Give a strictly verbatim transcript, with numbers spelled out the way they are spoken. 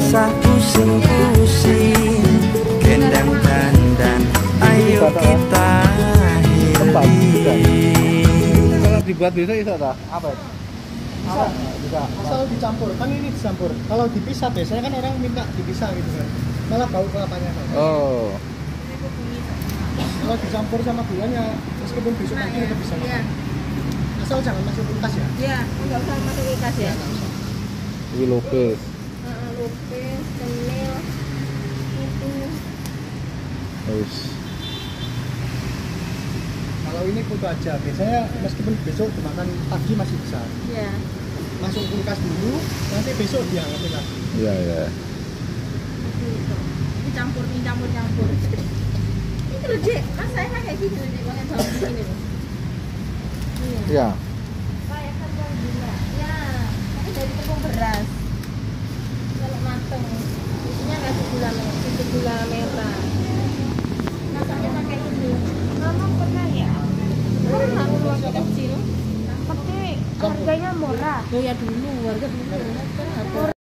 usah pusing-pusing, gendang dandan, ayo kita healing. Kalau dibuat bisa bisa tak? Apa? Bisa. Bisa. Asal dicampur, kan ini dicampur. Kalau dipisah biasanya kan orang minta dipisah gitu kan. Malah bau kelapanya. Oh. Kalau dicampur sama gulanya, meskipun besok pagi tetap bisa makan. Asal jangan masuk kulkas ya. Iya, enggak usah masuk kulkas ya. Ini lopes. Heeh, lupis, cemil, itu. Terus. Kalau ini putu aja, biasanya meskipun besok dimakan pagi masih bisa. Iya. Masuk kulkas dulu, nanti besok dihangatin lagi. Iya, iya. Itu. Ini campur, ini campur-campur. Ini loh, Dek. Mas saya kan kayak gini loh, Dek. Pakai bawang begini loh. Iya. Iya. Kayak kacang gula. Ya, tapi dari tepung beras. Kalau mateng, isinya kasih gula merah, kasih gula merah. Rasanya pakai ini. Mama pernah ya? Pernah waktu kecil. Tapi harganya murah. Oh ya dulu, harga dulu.